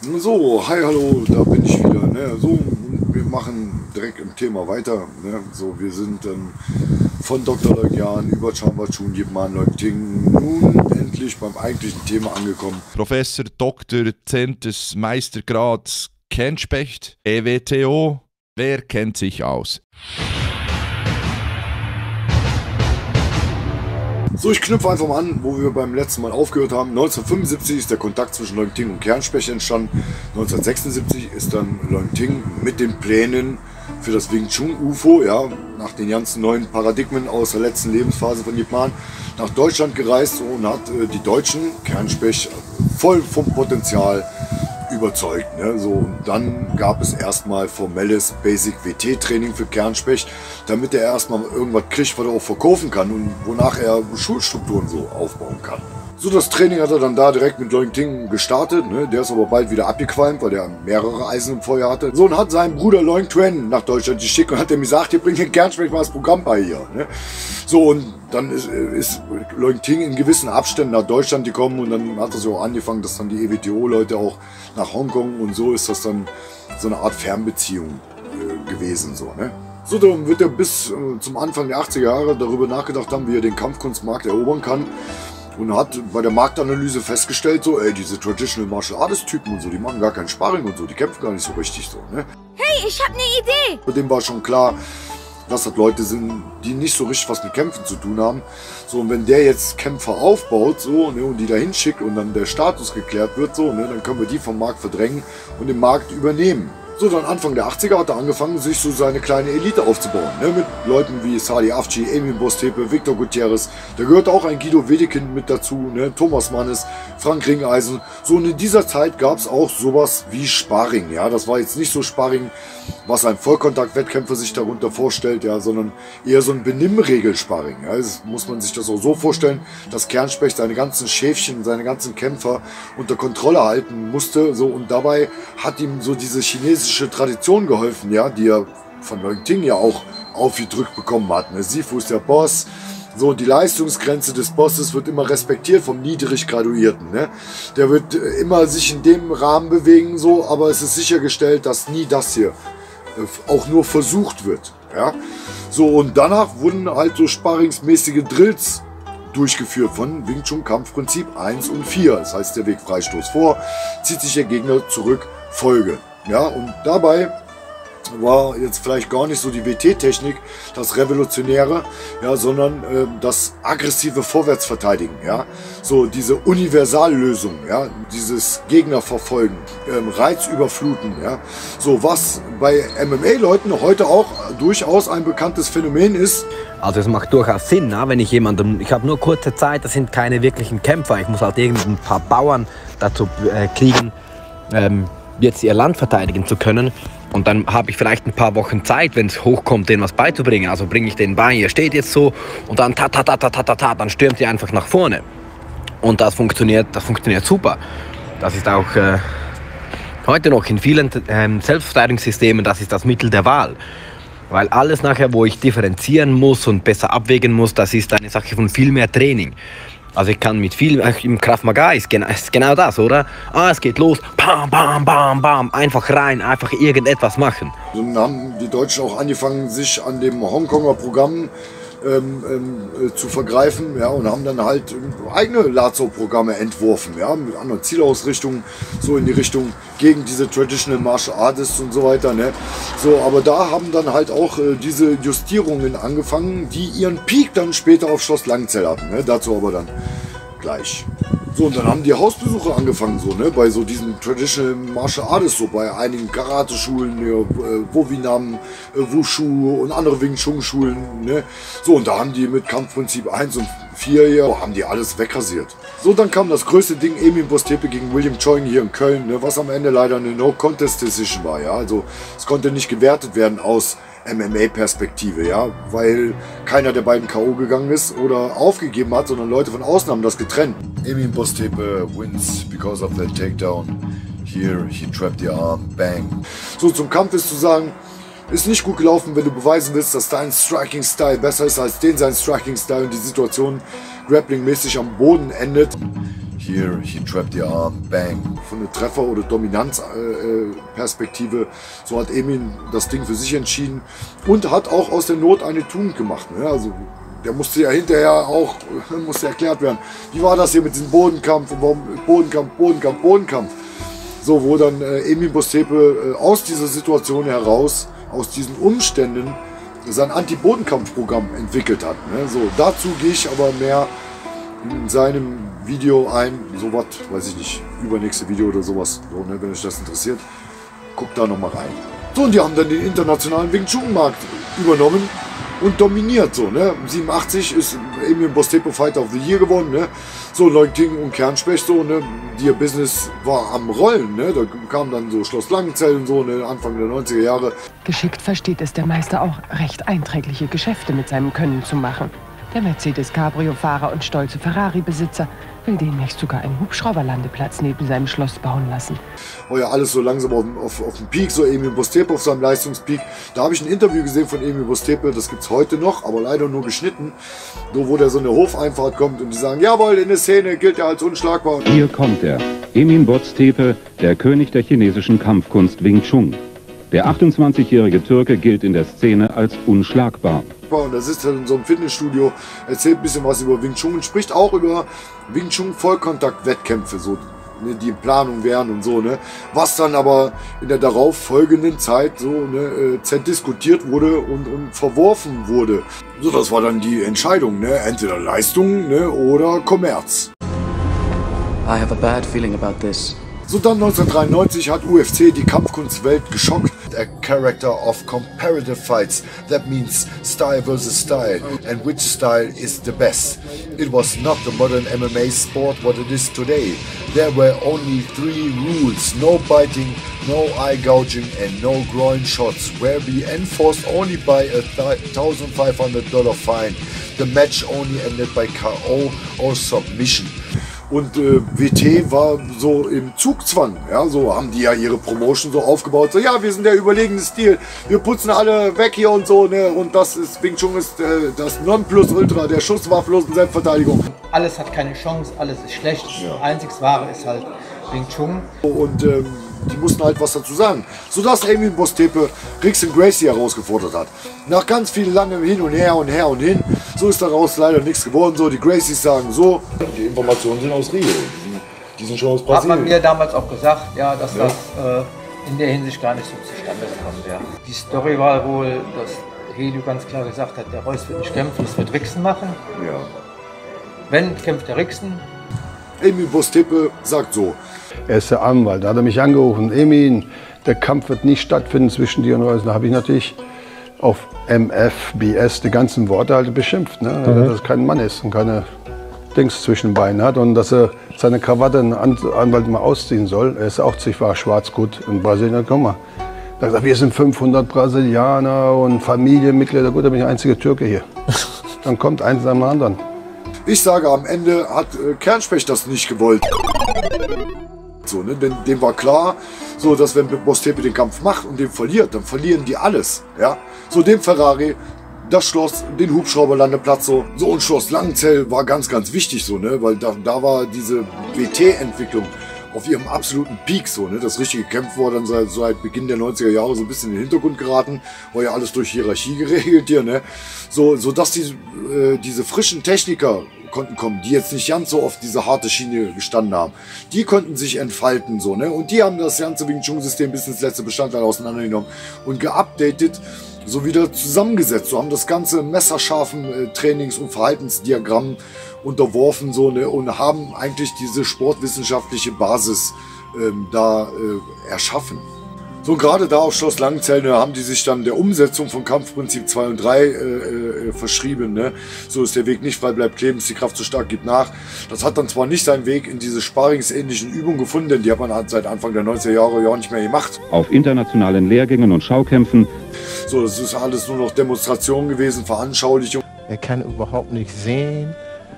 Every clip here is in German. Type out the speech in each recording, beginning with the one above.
So, hi, hallo, da bin ich wieder. Ne? So, wir machen direkt im Thema weiter. Ne? So, wir sind von Dr. Leugjan über Chamwachun, Jibman, Leupting nun endlich beim eigentlichen Thema angekommen. Professor Dr. 10. Meistergrad Kenspecht, EWTO, wer kennt sich aus? So, ich knüpfe einfach mal an, wo wir beim letzten Mal aufgehört haben. 1975 ist der Kontakt zwischen Leungting und Kernspecht entstanden. 1976 ist dann Leungting mit den Plänen für das Wing Chun UFO, ja, nach den ganzen neuen Paradigmen aus der letzten Lebensphase von Ip Man, nach Deutschland gereist und hat die Deutschen, Kernspecht, voll vom Potenzial überzeugt. Ne? So, und dann gab es erstmal formelles Basic WT-Training für Kernspecht, damit er erstmal irgendwas kriegt, was er auch verkaufen kann und wonach er Schulstrukturen so aufbauen kann. So, das Training hat er dann da direkt mit Leungting gestartet. Ne? Der ist aber bald wieder abgequalmt, weil der mehrere Eisen im Feuer hatte. So, und hat seinen Bruder Leungtwen nach Deutschland geschickt und hat ihm gesagt, hier bringt den Kernspecht mal das Programm bei hier. Ne? So, und dann ist Leungting in gewissen Abständen nach Deutschland gekommen und dann hat es ja auch angefangen, dass dann die EWTO-Leute auch nach Hongkong und so ist das dann so eine Art Fernbeziehung gewesen. So, ne? So, dann wird er bis zum Anfang der 80er Jahre darüber nachgedacht haben, wie er den Kampfkunstmarkt erobern kann. Und hat bei der Marktanalyse festgestellt, so, ey, diese Traditional Martial Artist Typen und so, die machen gar keinen Sparring und so, die kämpfen gar nicht so richtig so, ne? Hey, ich hab ne Idee! Bei dem war schon klar, dass das Leute sind, die nicht so richtig was mit Kämpfen zu tun haben. So, und wenn der jetzt Kämpfer aufbaut, so, ne, und die da hinschickt und dann der Status geklärt wird, so, ne, dann können wir die vom Markt verdrängen und den Markt übernehmen. So, dann Anfang der 80er hat er angefangen, sich so seine kleine Elite aufzubauen. Ne? Mit Leuten wie Sadi Afci, Emin Bostepe, Victor Gutierrez. Da gehört auch ein Guido Wedekind mit dazu, ne? Thomas Mannes, Frank Ringeisen. So, und in dieser Zeit gab es auch sowas wie Sparring. Ja? Das war jetzt nicht so Sparring, was ein Vollkontakt-Wettkämpfer sich darunter vorstellt, ja? Sondern eher so ein Benimmregelsparring. Ja? Das muss man sich das auch so vorstellen, dass Kernspecht seine ganzen Schäfchen, seine ganzen Kämpfer unter Kontrolle halten musste. So, und dabei hat ihm so diese chinesische Tradition geholfen, ja, die er von Leungting ja auch aufgedrückt bekommen hat. Ne? Sifu ist der Boss, so, die Leistungsgrenze des Bosses wird immer respektiert vom niedrig Graduierten. Ne? Der wird immer sich in dem Rahmen bewegen, so, aber es ist sichergestellt, dass nie das hier auch nur versucht wird. Ja? So, und danach wurden halt so sparringsmäßige Drills durchgeführt von Wing Chun Kampfprinzip 1 und 4. Das heißt, der Weg Freistoß vor, zieht sich der Gegner zurück, Folge. Ja, und dabei war jetzt vielleicht gar nicht so die WT-Technik das Revolutionäre, ja, sondern das aggressive Vorwärtsverteidigen, ja, so diese Universallösung, ja, dieses Gegnerverfolgen, Reizüberfluten, ja, so was bei MMA-Leuten heute auch durchaus ein bekanntes Phänomen ist. Also es macht durchaus Sinn, ne? Wenn ich ich habe nur kurze Zeit, das sind keine wirklichen Kämpfer, ich muss halt irgendein paar Bauern dazu kriegen, jetzt ihr Land verteidigen zu können. Und dann habe ich vielleicht ein paar Wochen Zeit, wenn es hochkommt, denen was beizubringen. Also bringe ich den bei, ihr steht jetzt so und dann dann stürmt ihr einfach nach vorne. Und das funktioniert super. Das ist auch heute noch in vielen Selbstverteidigungssystemen, das ist das Mittel der Wahl. Weil alles nachher, wo ich differenzieren muss und besser abwägen muss, das ist eine Sache von viel mehr Training. Also ich kann mit viel, im Krav Maga ist genau das, oder? Es geht los, bam, bam, bam, bam, einfach rein, einfach irgendetwas machen. Dann haben die Deutschen auch angefangen, sich an dem Hongkonger Programm zu vergreifen, ja, und haben dann halt eigene Lazo-Programme entworfen, ja, mit anderen Zielausrichtungen, so in die Richtung gegen diese Traditional Martial Artists und so weiter, ne. So, aber da haben dann halt auch diese Justierungen angefangen, die ihren Peak dann später auf Schloss Langenzell hatten, ne. Dazu aber dann gleich. So, und dann haben die Hausbesuche angefangen, so, ne, bei so diesen Traditional Martial Artists, so bei einigen Karate-Schulen, ja, Wowinam, Wushu und andere Wing Chun-Schulen, ne. So, und da haben die mit Kampfprinzip 1 und 4 hier, haben die alles wegrasiert. So, dann kam das größte Ding, Emin Bostepe gegen William Choing hier in Köln, ne, was am Ende leider eine No-Contest-Decision war, ja, also es konnte nicht gewertet werden aus MMA-Perspektive, ja, weil keiner der beiden K.O. gegangen ist oder aufgegeben hat, sondern Leute von außen haben das getrennt. Emin Bostepe wins because of that takedown. Here he trapped the arm, bang. So, zum Kampf ist zu sagen, ist nicht gut gelaufen, wenn du beweisen willst, dass dein Striking-Style besser ist als sein Striking-Style und die Situation grappling-mäßig am Boden endet. Here, he trapped the arm, bang. Von der Treffer- oder Dominanzperspektive, so hat Emin das Ding für sich entschieden und hat auch aus der Not eine Tugend gemacht. Ne? Also der musste ja hinterher auch, musste erklärt werden, wie war das hier mit diesem Bodenkampf und warum Bodenkampf. So, wo dann Emin Boztepe aus dieser Situation heraus, aus diesen Umständen, sein Anti-Bodenkampf-Programm entwickelt hat. Ne? So, dazu gehe ich aber mehr in seinem Video ein, sowas, weiß ich nicht, übernächste Video oder sowas, so, ne, wenn euch das interessiert, guckt da nochmal rein. So, und die haben dann den internationalen Wing Chun Markt übernommen und dominiert, so, ne. 87 ist Emin Boztepe Fighter of the Year geworden, ne. So, Leutingen und Kernspecht, so, ne, ihr Business war am Rollen, ne. Da kam dann so Schloss Langenzell und so, ne, Anfang der 90er Jahre. Geschickt versteht es der Meister auch, recht einträgliche Geschäfte mit seinem Können zu machen. Der Mercedes-Cabrio-Fahrer und stolze Ferrari-Besitzer will demnächst sogar einen Hubschrauberlandeplatz neben seinem Schloss bauen lassen. Oh ja, alles so langsam auf dem Peak, so Emin Boztepe auf seinem Leistungspeak. Da habe ich ein Interview gesehen von Emin Boztepe, das gibt es heute noch, aber leider nur geschnitten, wo der so eine Hofeinfahrt kommt und die sagen, jawohl, in der Szene gilt er als unschlagbar. Hier kommt er, Emin Boztepe, der König der chinesischen Kampfkunst Wing Chun. Der 28-jährige Türke gilt in der Szene als unschlagbar. Und da sitzt er in so einem Fitnessstudio, erzählt ein bisschen was über Wing Chun und spricht auch über Wing Chun Vollkontakt-Wettkämpfe, so, ne, die in Planung wären und so, ne. Was dann aber in der darauf folgenden Zeit so, ne, zerdiskutiert wurde und verworfen wurde. So, das war dann die Entscheidung, ne, entweder Leistung, ne, oder Kommerz. I have a bad feeling about this. So, dann 1993 hat UFC die Kampfkunstwelt geschockt. A character of comparative fights. That means style versus style. And which style is the best? It was not the modern MMA sport what it is today. There were only 3 rules. No biting, no eye gouging and no groin shots. Were be enforced only by a $1,500 fine. The match only ended by KO or submission. Und WT war so im Zugzwang, ja, so haben die ja ihre Promotion so aufgebaut, so, ja, wir sind der überlegene Stil, wir putzen alle weg hier und so, ne, und das ist, Wing Chun ist das Nonplusultra der schusswaffenlosen Selbstverteidigung. Alles hat keine Chance, alles ist schlecht, Ja. Das einzig Wahre ist halt Wing Chun. Und die mussten halt was dazu sagen, sodass Emin Boztepe Rickson Gracie herausgefordert hat. Nach ganz viel langem Hin und her und her und hin, so ist daraus leider nichts geworden. So, die Gracies sagen so, die Informationen sind aus Rio, die sind schon aus Brasilien. Hat man mir damals auch gesagt, ja, dass das in der Hinsicht gar nicht so zustande gekommen wäre. Die Story war wohl, dass Helio ganz klar gesagt hat, der Reus wird nicht kämpfen, das wird Rickson machen. Ja. Wenn, kämpft der Rickson. Emin Boztepe sagt so. Er ist der Anwalt, da hat er mich angerufen. Emin, der Kampf wird nicht stattfinden zwischen dir und Reus. Da habe ich natürlich auf MFBS die ganzen Worte halt beschimpft. Ne? Dass er kein Mann ist und keine Dings zwischen den Beinen hat. Und dass er seine Krawatte einen Anwalt mal ausziehen soll. Er ist auch war schwarz gut in Brasilien. Guck mal. Da gesagt, wir sind 500 Brasilianer und Familienmitglieder. Gut, da bin ich der einzige Türke hier. Dann kommt eins nach dem anderen. Ich sage, am Ende hat Kernspecht das nicht gewollt. So, ne? Denn dem war klar, so, dass wenn Boztepe den Kampf macht und den verliert, dann verlieren die alles. Ja? So, dem Ferrari, das Schloss, den Hubschrauberlandeplatz, so und Schloss Langenzell war ganz, ganz wichtig, so, ne? Weil da war diese WT-Entwicklung auf ihrem absoluten Peak, so, ne? Das richtige Kämpfen war dann seit Beginn der 90er Jahre so ein bisschen in den Hintergrund geraten, war ja alles durch Hierarchie geregelt hier, ne? So dass diese frischen Techniker konnten kommen, die jetzt nicht ganz so oft diese harte Schiene gestanden haben. Die konnten sich entfalten, so, ne? Und die haben das ganze Wing Chun-System bis ins letzte Bestandteil auseinandergenommen und geupdatet, so wieder zusammengesetzt. So haben das ganze messerscharfen Trainings- und Verhaltensdiagramm unterworfen, so, ne? Und haben eigentlich diese sportwissenschaftliche Basis erschaffen. So, gerade da auf Schloss Langenzell, ne, haben die sich dann der Umsetzung von Kampfprinzip 2 und 3 verschrieben. Ne? So ist der Weg nicht frei, bleibt kleben, ist die Kraft zu stark, gibt nach. Das hat dann zwar nicht seinen Weg in diese sparringsähnlichen Übungen gefunden, denn die hat man seit Anfang der 90er Jahre ja auch nicht mehr gemacht. Auf internationalen Lehrgängen und Schaukämpfen. So, das ist alles nur noch Demonstration gewesen, Veranschaulichung. Er kann überhaupt nicht sehen.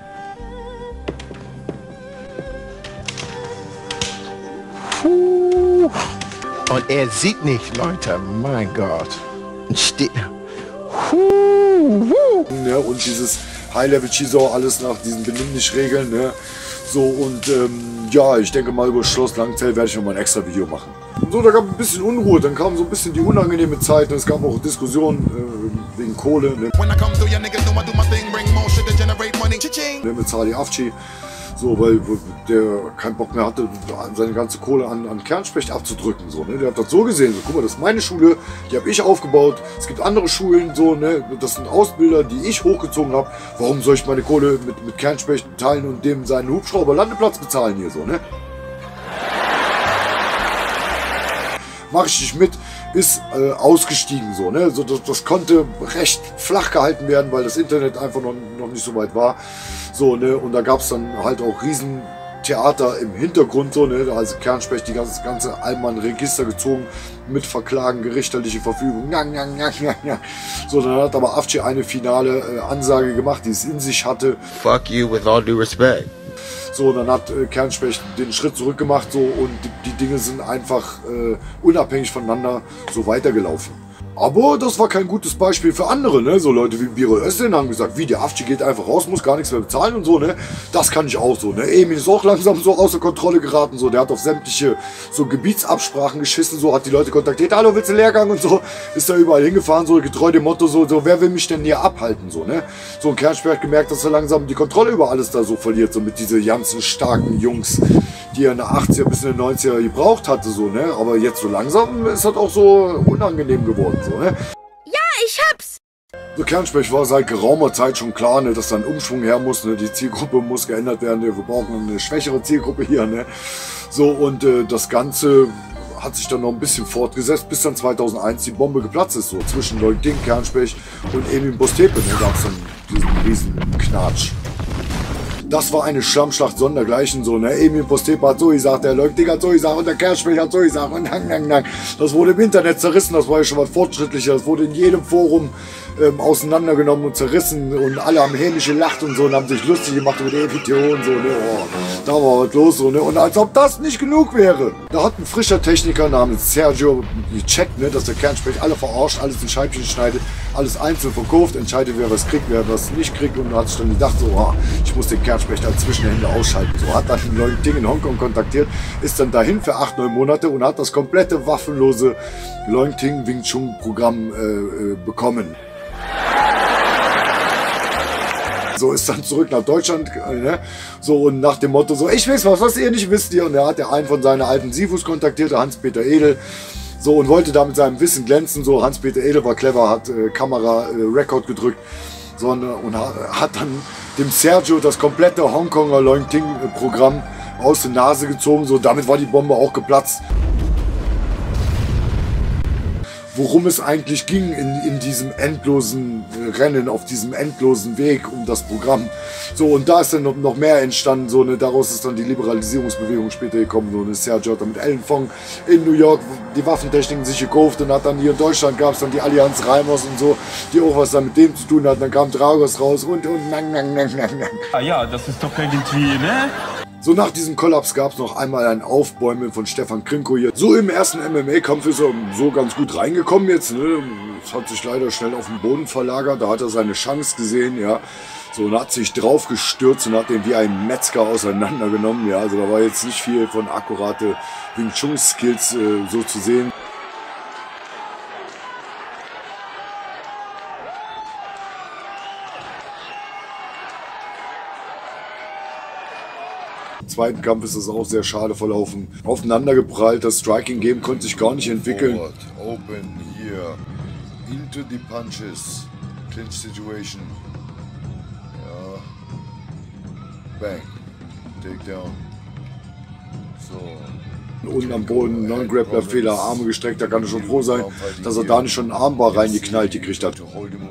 Und er sieht nicht, Leute, mein Gott. Ja, und dieses High-Level-Chiso, alles nach diesen Benimm-Nicht-Regeln. Ne? So, und ja, ich denke mal, über Schloss Langzell werde ich nochmal ein extra Video machen. So, da gab es ein bisschen Unruhe, dann kam so ein bisschen die unangenehme Zeit, es gab auch Diskussionen wegen Kohle. Ne? Mit Sadi Afci. So, weil der keinen Bock mehr hatte, seine ganze Kohle an Kernspecht abzudrücken. So, ne? Der hat das so gesehen, so, guck mal, das ist meine Schule, die habe ich aufgebaut, es gibt andere Schulen, so, ne? Das sind Ausbilder, die ich hochgezogen habe. Warum soll ich meine Kohle mit Kernspecht teilen und dem seinen Hubschrauber-Landeplatz bezahlen hier, so, ne? Mach ich nicht mit, ist ausgestiegen, so, ne? So, das konnte recht flach gehalten werden, weil das Internet einfach noch nicht so weit war. So, ne? Und da gab es dann halt auch Riesentheater im Hintergrund, so, ne? Also Kernspecht die ganze Allmann-Register gezogen, mit Verklagen, gerichtliche Verfügung. So, dann hat aber Afci eine finale Ansage gemacht, die es in sich hatte. Fuck you with all due respect. So, dann hat Kernspecht den Schritt zurück gemacht, so, und die Dinge sind einfach unabhängig voneinander so weitergelaufen. Aber das war kein gutes Beispiel für andere, ne? So Leute wie Birol Özden haben gesagt, wie, der Afci geht einfach raus, muss gar nichts mehr bezahlen und so, ne? Das kann ich auch so, ne? Emin ist auch langsam so außer Kontrolle geraten, so, der hat auf sämtliche so Gebietsabsprachen geschissen, so, hat die Leute kontaktiert, hallo, willst du Lehrgang und so, ist da überall hingefahren, so, getreu dem Motto, so, wer will mich denn hier abhalten, so, ne? So, ein Kernspecht hat gemerkt, dass er langsam die Kontrolle über alles da so verliert, so, mit diese ganzen starken Jungs, die er in den 80er bis in den 90er gebraucht hatte, so, ne? Aber jetzt so langsam ist das auch so unangenehm geworden, so, ne? Ja, ich hab's! So, Kernspecht war seit geraumer Zeit schon klar, ne, dass da ein Umschwung her muss, ne? Die Zielgruppe muss geändert werden, ne? Wir brauchen eine schwächere Zielgruppe hier, ne? So, und das Ganze hat sich dann noch ein bisschen fortgesetzt, bis dann 2001 die Bombe geplatzt ist, so, zwischen Leutding, Kernspecht und Emin Bostepe, ne? Da gab es dann diesen riesen Knatsch. Das war eine Schlammschlacht sondergleichen, so, ne? Emin Bostepe hat so gesagt, der Leutding hat so gesagt und der Kernspecht hat so gesagt und das wurde im Internet zerrissen, das war ja schon mal fortschrittlicher, das wurde in jedem Forum auseinandergenommen und zerrissen und alle haben hämisch gelacht und so und haben sich lustig gemacht über die EWTO und so, ne? Oh, da war was los, so, ne? Und als ob das nicht genug wäre. Da hat ein frischer Techniker namens Sergio gecheckt, ne, dass der Kernspecht alle verarscht, alles in Scheibchen schneidet, alles einzeln verkauft, entscheidet, wer was kriegt, wer was nicht kriegt, und hat sich dann gedacht, so, oh, ich muss den Kernspecht als Zwischenhändler ausschalten. So, hat dann ein Leutding in Hongkong kontaktiert, ist dann dahin für 8-9 Monate und hat das komplette waffenlose Leutding Wing Chun Programm bekommen. So, ist dann zurück nach Deutschland, ne? So, und nach dem Motto, so, ich weiß was ihr nicht wisst hier. Und er hat ja einen von seinen alten Sifus kontaktiert, der Hans-Peter Edel. So, und wollte da mit seinem Wissen glänzen. So, Hans-Peter Edel war clever, hat Kamera Record gedrückt. So, und hat dann dem Sergio das komplette Hongkonger Leutding-Programm aus der Nase gezogen. So, damit war die Bombe auch geplatzt. Worum es eigentlich ging in diesem endlosen Rennen, auf diesem endlosen Weg um das Programm. So, und da ist dann noch mehr entstanden, so, ne, daraus ist dann die Liberalisierungsbewegung später gekommen, so, ne, Sergio hat dann mit Ellen Fong in New York die Waffentechniken sich gekauft und hat dann hier in Deutschland gab es dann die Allianz Reimers und so, die auch was dann mit dem zu tun hat, dann kam Dragos raus und Ah ja, das ist doch irgendwie, ne? So, nach diesem Kollaps gab es noch einmal ein Aufbäumen von Stefan Krinko hier. So, im ersten MMA-Kampf ist er so ganz gut reingekommen jetzt, ne? Es hat sich leider schnell auf den Boden verlagert, da hat er seine Chance gesehen, ja. So, und hat sich drauf gestürzt und hat den wie ein Metzger auseinandergenommen, ja. Also da war jetzt nicht viel von akkurate Wing Chun Skills so zu sehen. Im zweiten Kampf ist es auch sehr schade verlaufen. Aufeinander geprallt, das Striking-Game konnte sich gar nicht entwickeln. Forward, open, here, into the punches, clinch situation. Ja. Bang, Takedown. So. Unten am Boden, Non-Grappler-Fehler, Arme gestreckt, da kann er schon froh sein, dass er da nicht schon einen Armbar reingeknallt gekriegt hat.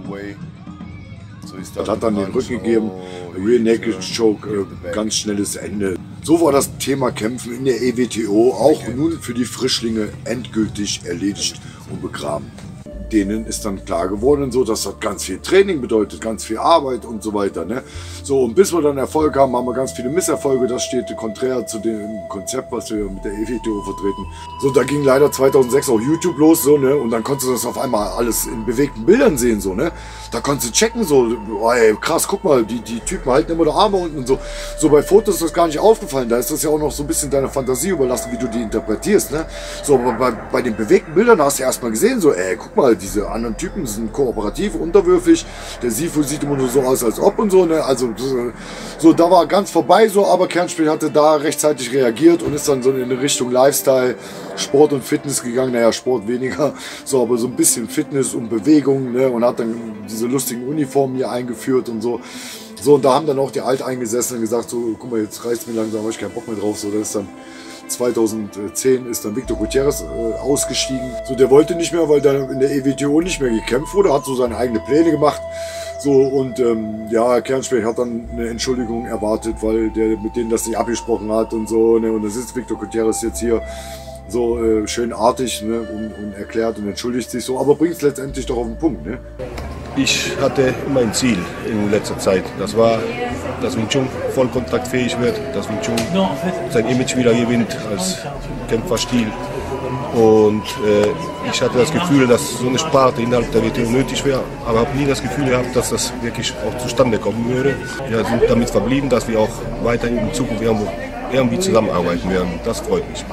Das hat dann den Rücken gegeben, Rear Naked Choke, ganz schnelles Ende. So war das Thema Kämpfen in der EWTO auch nun für die Frischlinge endgültig erledigt und begraben. denen ist dann klar geworden, so, dass das ganz viel Training bedeutet, ganz viel Arbeit und so weiter. Ne? So, und bis wir dann Erfolg haben, haben wir ganz viele Misserfolge. Das steht konträr zu dem Konzept, was wir mit der EWTO vertreten. So, da ging leider 2006 auch YouTube los, so, ne? Und dann konntest du das auf einmal alles in bewegten Bildern sehen, so, ne? Da konntest du checken, so, oh, ey, krass, guck mal, die Typen halten immer die Arme unten und so. So, bei Fotos ist das gar nicht aufgefallen. Da ist das ja auch noch so ein bisschen deiner Fantasie überlassen, wie du die interpretierst, ne? So, aber bei den bewegten Bildern hast du erstmal gesehen, so, ey, guck mal, diese anderen Typen sind kooperativ, unterwürfig. Der Sifu sieht immer nur so aus, als ob und so, ne? Also, so, da war ganz vorbei, so, aber Kernspiel hatte da rechtzeitig reagiert und ist dann so in Richtung Lifestyle, Sport und Fitness gegangen. Naja, Sport weniger, so, aber so ein bisschen Fitness und Bewegung, ne? Und hat dann diese lustigen Uniformen hier eingeführt und so. So, und da haben dann auch die Alteingesessenen gesagt, so, guck mal, jetzt reißt mir langsam, habe ich keinen Bock mehr drauf. So, das ist dann 2010 ist dann Victor Gutierrez ausgestiegen. So, der wollte nicht mehr, weil da in der EWTO nicht mehr gekämpft wurde, hat so seine eigenen Pläne gemacht. So, und ja, Kernspiel hat dann eine Entschuldigung erwartet, weil der mit denen das nicht abgesprochen hat und so. Ne? Und da sitzt Victor Gutierrez jetzt hier so schön artig, ne? und erklärt und entschuldigt sich so, aber bringt es letztendlich doch auf den Punkt. Ne? Ich hatte immer ein Ziel in letzter Zeit. Das war, dass Wing Chun vollkontaktfähig wird, dass Wing Chun sein Image wieder gewinnt als Kämpferstil. Und ich hatte das Gefühl, dass so eine Sparte innerhalb der WTO nötig wäre, aber habe nie das Gefühl gehabt, dass das wirklich auch zustande kommen würde. Wir sind damit verblieben, dass wir auch weiterhin in Zukunft irgendwie zusammenarbeiten werden. Das freut mich.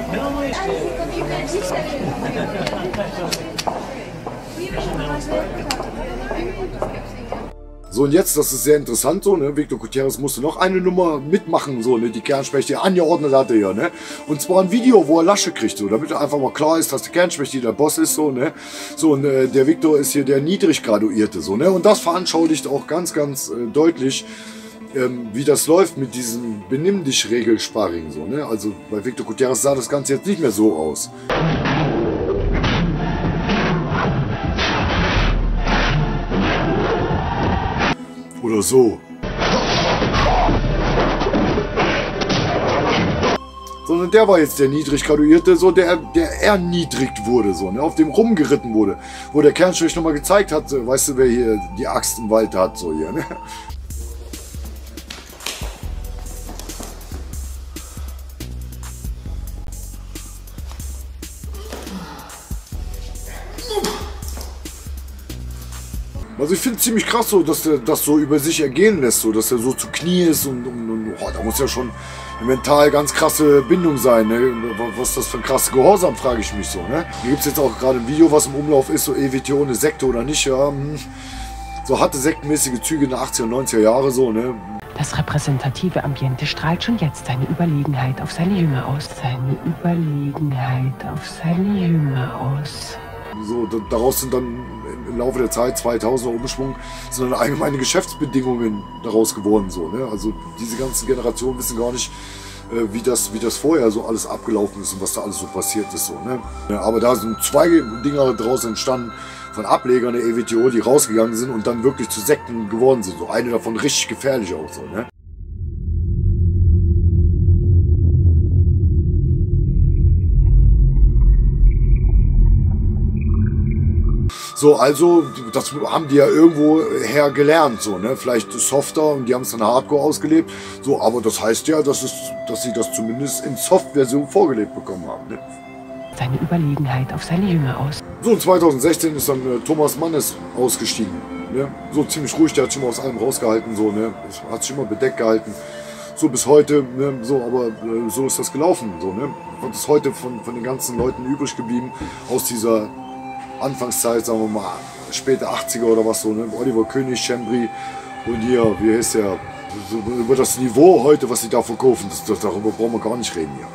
So, und jetzt, das ist sehr interessant so, ne? Victor Gutierrez musste noch eine Nummer mitmachen, so, ne? Die Kernspechte angeordnet hatte hier, ne? Und zwar ein Video, wo er Lasche kriegt, so, damit einfach mal klar ist, dass der Kernspechte der Boss ist, so, ne? So, und der Victor ist hier der Niedriggraduierte, so, ne? Und das veranschaulicht auch ganz, ganz deutlich, wie das läuft mit diesem Benimm-dich-Regel-Sparring, so, ne? Also, bei Victor Gutierrez sah das Ganze jetzt nicht mehr so aus. Oder so. Sondern der war jetzt der Niedriggraduierte, so der erniedrigt wurde, so, ne, auf dem rumgeritten wurde. Wo der Kernstrich nochmal gezeigt hat, weißt du, wer hier die Axt im Wald hat, so hier, ne? Also ich finde es ziemlich krass so, dass der das so über sich ergehen lässt, so, dass er so zu Knie ist und oh, da muss ja schon eine mental ganz krasse Bindung sein, ne? Was ist das für ein krasser Gehorsam, frage ich mich so, ne? Hier gibt es jetzt auch gerade ein Video, was im Umlauf ist, so EWTO eine Sekte oder nicht, ja, so hatte sektenmäßige Züge in den 80er und 90er Jahre, so, ne? Das repräsentative Ambiente strahlt schon jetzt seine Überlegenheit auf seine Jünger aus. Seine Überlegenheit auf seine Jünger aus. So, daraus sind dann im Laufe der Zeit, 2000er Umschwung, sind dann allgemeine Geschäftsbedingungen daraus geworden. So, ne? Also diese ganzen Generationen wissen gar nicht, wie das vorher so alles abgelaufen ist und was da alles so passiert ist. So, ne? Ja, aber da sind zwei Dinger daraus entstanden von Ablegern der EWTO, die rausgegangen sind und dann wirklich zu Sekten geworden sind. So eine davon richtig gefährlich auch so. Ne? So, also, das haben die ja irgendwo her gelernt, so, ne? Vielleicht softer und die haben es dann hardcore ausgelebt. So, aber das heißt ja, dass sie das zumindest in Soft-Version vorgelebt bekommen haben, ne? Seine Überlegenheit auf seine Jünger aus. So, und 2016 ist dann Thomas Mannes ausgestiegen, ne? So ziemlich ruhig, der hat sich immer aus allem rausgehalten, so, ne? Hat sich immer bedeckt gehalten. So bis heute, ne? So, aber so ist das gelaufen, so, ne? Und ist heute von den ganzen Leuten übrig geblieben aus dieser Anfangszeit, sagen wir mal, späte 80er oder was so, ne? Oliver König, Chambry und hier, wie heißt der, so, über das Niveau heute, was sie da verkaufen, darüber brauchen wir gar nicht reden hier.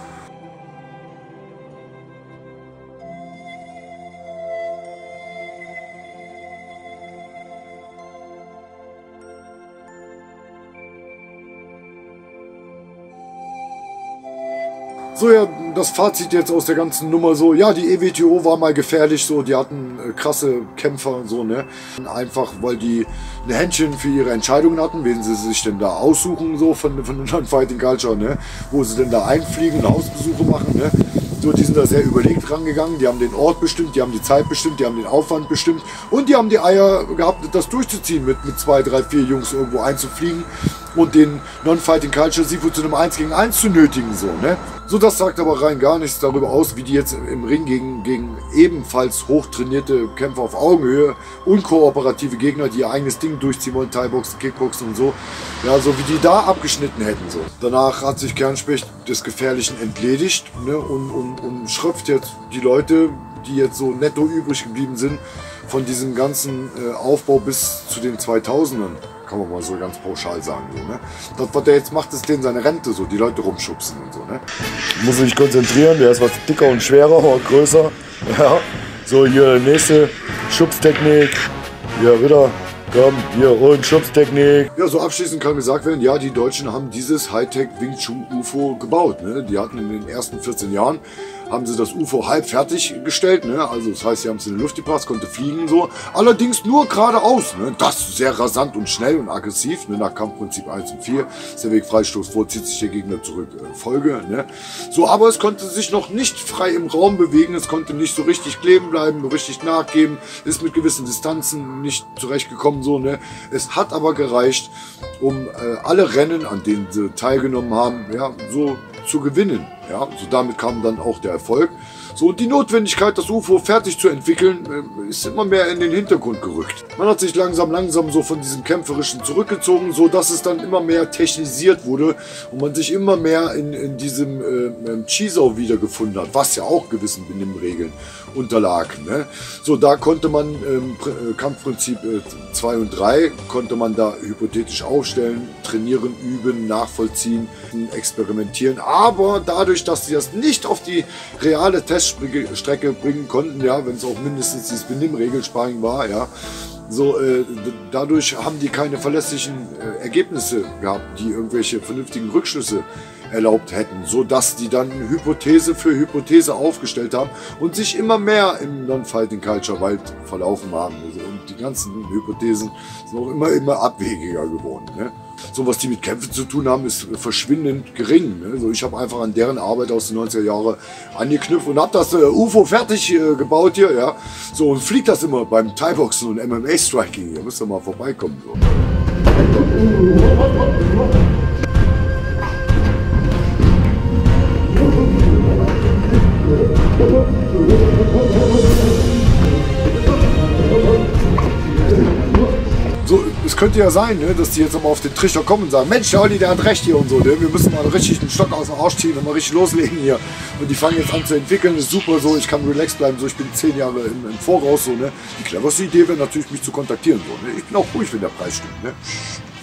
So, ja, das Fazit jetzt aus der ganzen Nummer so, ja, die EWTO war mal gefährlich, so, die hatten krasse Kämpfer, so, ne, einfach, weil die ein Händchen für ihre Entscheidungen hatten, wen sie sich denn da aussuchen, so, von der Non-Fighting Culture, ne, wo sie denn da einfliegen und Hausbesuche machen, ne, so, die sind da sehr überlegt rangegangen, die haben den Ort bestimmt, die haben die Zeit bestimmt, die haben den Aufwand bestimmt und die haben die Eier gehabt, das durchzuziehen, mit 2, 3, 4 Jungs irgendwo einzufliegen und den Non-Fighting Culture Sifu zu einem 1 gegen 1 zu nötigen, so, ne. So, das sagt aber rein gar nichts darüber aus, wie die jetzt im Ring gegen ebenfalls hochtrainierte Kämpfer auf Augenhöhe, unkooperative Gegner, die ihr eigenes Ding durchziehen wollen, Thai-Boxen, Kickboxen und so, ja, so wie die da abgeschnitten hätten, so. Danach hat sich Kernspecht des Gefährlichen entledigt, ne, und schröpft jetzt die Leute, die jetzt so netto übrig geblieben sind, von diesem ganzen Aufbau bis zu den 2000ern. Kann man mal so ganz pauschal sagen. So, ne? Das, was der jetzt macht, ist denen seine Rente, so die Leute rumschubsen und so. Ne? Muss sich konzentrieren, der ist was dicker und schwerer und größer. Ja. So, hier nächste Schubstechnik. Hier wieder, komm, hier und Schubstechnik. Ja, so abschließend kann gesagt werden, ja, die Deutschen haben dieses Hightech Wing Chun UFO gebaut. Ne? Die hatten in den ersten 14 Jahren haben sie das UFO halb fertig gestellt, ne? Also das heißt, sie haben es in die Luft gebracht, konnte fliegen so. Allerdings nur geradeaus, ne? Das sehr rasant und schnell und aggressiv, ne? Nach Kampfprinzip 1 und 4. Ist der Weg Freistoß vor, zieht sich der Gegner zurück, Folge, ne? So, aber es konnte sich noch nicht frei im Raum bewegen, es konnte nicht so richtig kleben bleiben, richtig nachgeben, ist mit gewissen Distanzen nicht zurechtgekommen, so, ne? Es hat aber gereicht, um alle Rennen, an denen sie teilgenommen haben, ja, so zu gewinnen. Ja, so damit kam dann auch der Erfolg. So, und die Notwendigkeit, das UFO fertig zu entwickeln, ist immer mehr in den Hintergrund gerückt. Man hat sich langsam so von diesem Kämpferischen zurückgezogen, so dass es dann immer mehr technisiert wurde und man sich immer mehr in diesem Chisau wiedergefunden hat, was ja auch gewissen Benimmregeln unterlag. Ne? So, da konnte man Kampfprinzip 2 und 3 konnte man da hypothetisch aufstellen, trainieren, üben, nachvollziehen, experimentieren. Aber dadurch, dass sie das nicht auf die reale Teststrecke bringen konnten, ja, wenn es auch mindestens dieses Benimmregelsparring war, ja, so, dadurch haben die keine verlässlichen Ergebnisse gehabt, die irgendwelche vernünftigen Rückschlüsse erlaubt hätten, so dass die dann Hypothese für Hypothese aufgestellt haben und sich immer mehr im Non-Fighting Culture Wald verlaufen haben. Also, und die ganzen Hypothesen sind auch immer abwegiger geworden. Ne? So, was die mit Kämpfen zu tun haben, ist verschwindend gering. Ne? So, ich habe einfach an deren Arbeit aus den 90er Jahren angeknüpft und habe das UFO fertig gebaut hier, ja. So, und fliegt das immer beim Thai-Boxen und MMA-Striking hier. Müsst ihr mal vorbeikommen. So. So, es könnte ja sein, ne, dass die jetzt aber auf den Trichter kommen und sagen, Mensch, der Olli, der hat recht hier und so, ne? Wir müssen mal richtig einen Stock aus dem Arsch ziehen und mal richtig loslegen hier. Und die fangen jetzt an zu entwickeln, ist super so, ich kann relaxed bleiben, so, ich bin 10 Jahre im Voraus, so, ne? Die cleverste Idee wäre natürlich, mich zu kontaktieren, so, ne? Ich bin auch ruhig, wenn der Preis stimmt, ne?